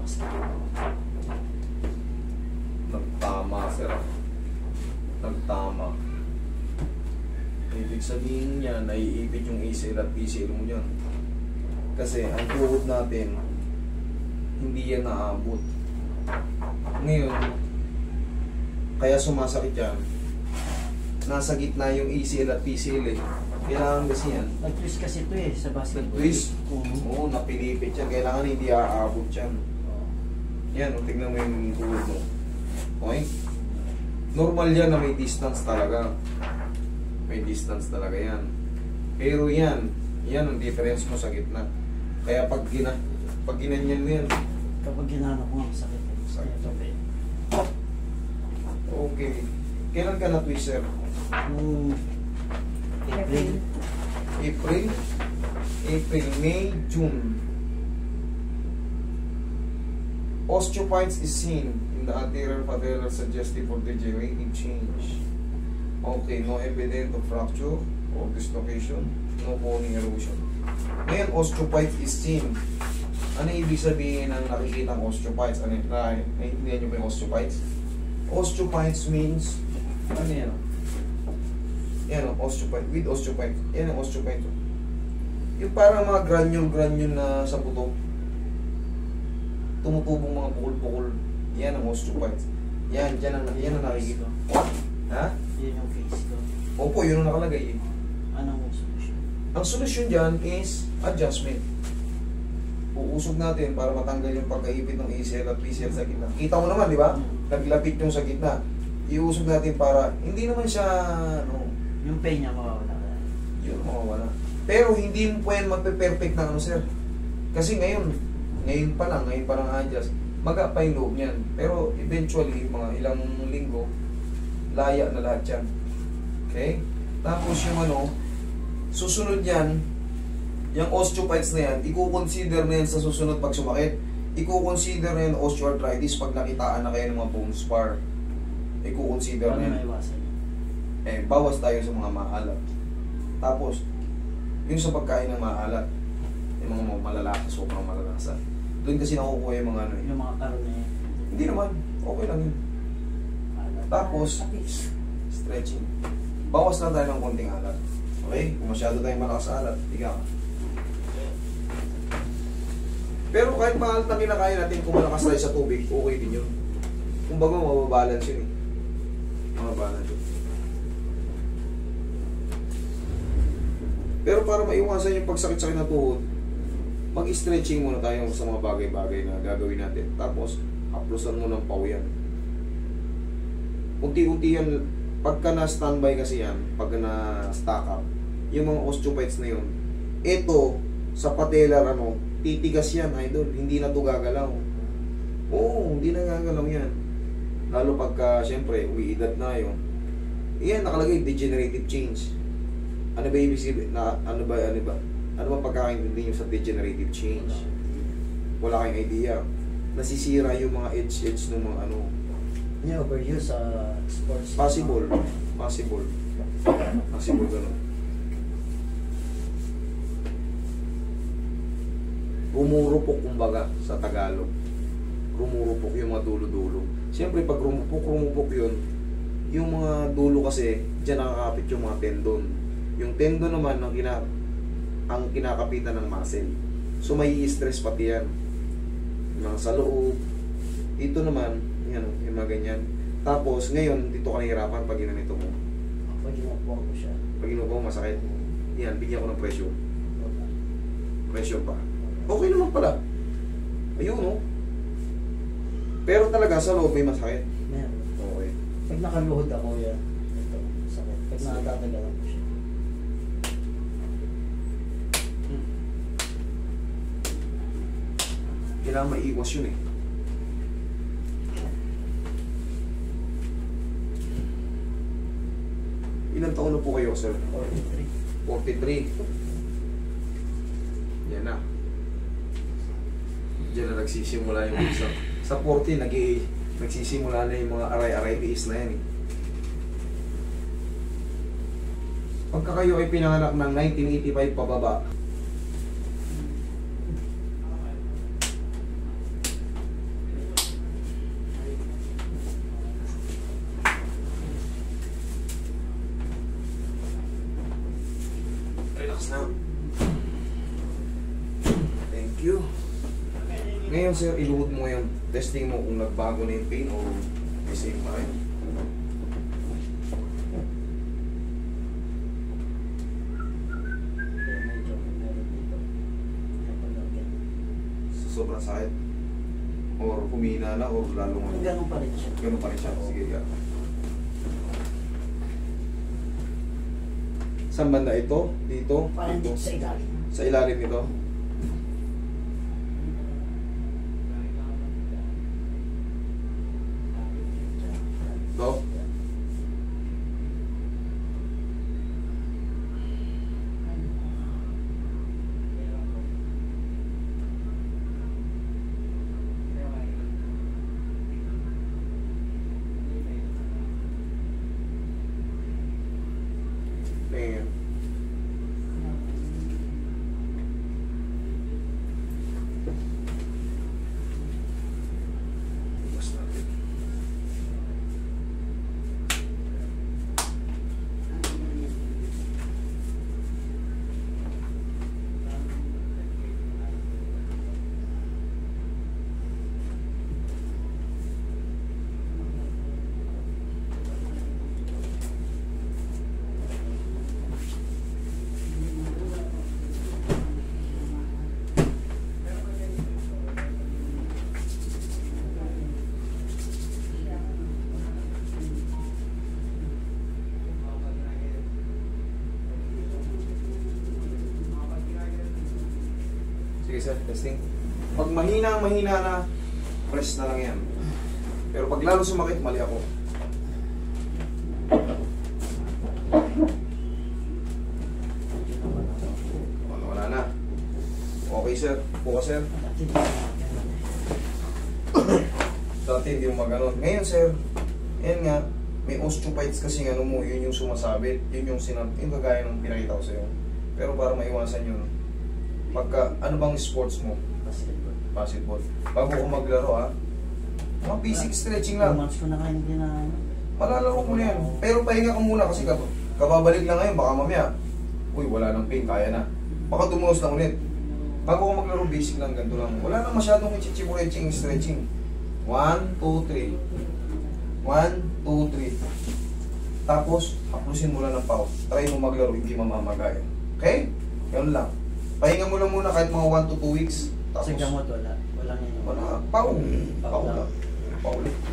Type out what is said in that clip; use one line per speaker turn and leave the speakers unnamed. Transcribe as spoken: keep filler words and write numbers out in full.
Nagtama, sir. Nagtama. Ibig sabihin niya, naiipit yung A C L at P C L mo dyan. Kasi ang tuhod natin, hindi yan naabot. Ngayon, kaya sumasakit yan. Nasa gitna yung A C L at P C L eh. Kailangan kasi yan.
Nag-twist kasi ito eh, sa basketball.
Nag-twist? Oo, napilipit yan. Kailangan hindi aabot yan. Yan, tignan mo yung tuhod mo. Okay? Normal yan na may distance talaga. May distance talaga yan. Pero yan, yan ang difference mo sa gitna. Kaya pag gina, pag ginanyan mo yan,
kapag ginano ko nga, sakit.
Sakit. Okay. Kailan ka na-twist, sir?
Nung April.
April? April, May, June. Osteophytes is seen in the anterior patellar suggestive for degenerative change. Okay, no evidence of fracture or dislocation, no bone erosion. Ngayon, osteophytes is seen. Ano ibig sabihin ng nakikita ng osteophytes? Ano yun? Naiintindihan nyo ba yung osteophytes? Osteophytes means, ano yan? Yan o, osteophyte. With osteophyte. Yan ang osteophyte. Yung parang mga granule-granule na sa buto. Tumutubong mga bukol-bukol. Yan ang osteophyte. Yan, yan ang, yan ang nakikita. Ha?
Yan yung case ko.
Opo, yun ang nakalagay eh.
Anong solusyon?
Ang solusyon dyan is adjustment. Uusog natin para matanggal yung pagkaipit ng A C L at P C L sa gitna. Kita mo naman, di ba? Naglapit yung sa gitna. Iusog natin para, hindi naman siya, ano,
yung pain niya mawawala.
yun, mawawala. Pero hindi mo pwede magpe-perfect na ano, sir. Kasi ngayon, ngayon pa lang, ngayon pa lang adjust, maga pa yung loob niyan. Pero eventually, mga ilang linggo, laya na lahat yan. Okay? Tapos yung ano, susunod yan, yung osteophytes na yan, i-consider na yan sa susunod pag sumakit. I-consider na yan osteoarthritis pag nakitaan na kayo ng mga bone spar. I-consider na yan.
Paano maiwasan?
Eh, bawas tayo sa mga maalat. Tapos, yung sa pagkain ng maalat, yung mga malalasa, sobrang malalasa. Doon kasi nakukuha yung mga ano eh.
Yung mga karon na yan.
Hindi naman, okay lang yun. Tapos, stretching. Bawas lang tayo ng konting alat. Okay? Kung masyado tayong malakas sa alat, tiga ka. Pero kahit maalat na kinakain natin, kung malakas tayo sa tubig, okay din yun. Kung bago, mababalance yun eh. Mababalance yun. Pero para maiwasan yung pagsakit-sakit na tuhod, mag-stretching muna tayo sa mga bagay-bagay na gagawin natin. Tapos, haplusan mo ng pawian. Unti-unti yan, pagka na-standby kasi yan, pagka na-stack up, yung mga osteophytes na yun, ito, sa patellar, ano, titigas yan, idol. Hindi na ito gagalaw. Oo, hindi na gagalaw yan. Lalo pagka, syempre, umiidad na yun. Yan, nakalagay, degenerative change. Ano ba ibig sabihin? Na, ano ba, ano ba? Ano ba pagkakaintindi nyo sa degenerative change? Wala kayong idea. Nasisira yung mga edge-edge ng mga ano.
Yung overuse sa sports.
Possible. Possible. Possible ganun. Rumurupok kumbaga sa Tagalog. Rumurupok yung mga dulo-dulo. Siyempre pag rumupok-rumupok yun, yung mga dulo kasi, dyan nakakapit yung mga tendon. Yung tendon naman ang, kina, ang kinakapitan ng muscle. So may stress pati yan. Yung mga sa loob. Ito naman, yan, yung mga ganyan. Tapos ngayon, dito ka nahihirapan pag ginanito mo.
Pag inupuan ko siya.
Pag inupo mo, masakit. Yan, bigyan ko ng pressure. Pressure pa. Okay naman pala. Ayun, no? Pero talaga, sa loob may masakit.
Meron.
Okay.
Pag nakaluhod ako yan, ito, sakit. Pag nakatatagal ko siya.
Kailangan maiwas yun eh. Ilang taon na po kayo, sir?
forty-three.
forty-three. Yan na. Diyan na nagsisimula yung isa. Sa forty, nag nagsisimula na yung mga aray-aray tiis na yan eh. Pagka kayo ay pinanganak ng nineteen eighty-five pababa, Ngayon sir, iluhod mo yung testing mo kung nagbago na yung pain o may same pa rin.
Kaya medyo meron dito. Napalagyan.
Sa sobrang sakit. Or humina na or lalong ano.
Ganun pa rin siya.
Ganun pa rin siya. Sige, yeah. Saan banda ito? Dito?
Parang
Dito?
dito sa ilalim.
Sa ilalim nito? Ito? Tingin. Bukas natin. Sige sir, testing. Pag mahina, mahina na, press na lang yan. Pero pag lalo sumakit, mali ako. Wala, wala na. Okay sir, bukas sir. Dati hindi mo maganon. Ngayon sir, yan nga, may osteophytes kasi ano mo, yun yung sumasabit, yun yung sinab, yung kagaya ng pinakita ko sa'yo. Pero para maiwasan yun, pagka, ano bang sports mo?
Basketball.
Basketball. Bago ko maglaro ha, mga basic stretching lang.
Two months ko na kayo hindi na...
Malalaro mo na yan. Pero pahinga ka muna kasi kab kababalik lang ngayon, baka mamaya, uy, wala nang pain, kaya na. Baka tumulos na ulit. Bago ko maglaro, basic lang, ganito lang. Wala nang masyadong ichichiburetching, stretching. One, two, three. One, two, three. Tapos, haplusin mo lang ng pau. Try mo maglaro, hindi mamamagay. Okay? Yan lang. Pahinga mo lang muna kahit mga one to two weeks. Tapos,
Sa gamot wala. Wala ngayon.
wala. Pau. Pau
Pau lang.
lang. Pau lang.